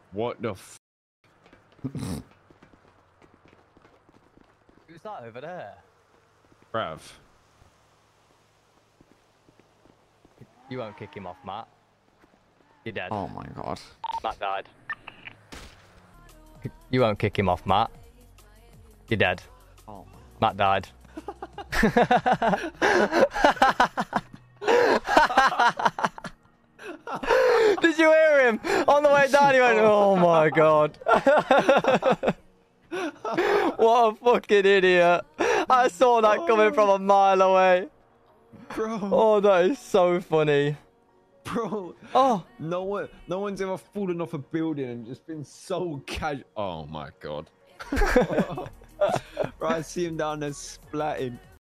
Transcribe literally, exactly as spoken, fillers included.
What the f? Who's that over there? Bruv. You won't kick him off, Matt. You're dead. Oh my god. Matt died. You won't kick him off, Matt. You're dead. Oh Matt died. Did you hear him? On the way down, he went, oh my god. What a fucking idiot. I saw that coming from a mile away. Bro. Oh, that is so funny. Bro. Oh. No one, no one's ever fallen off a building and just been so casual. Oh my god. Right, I see him down there splatting.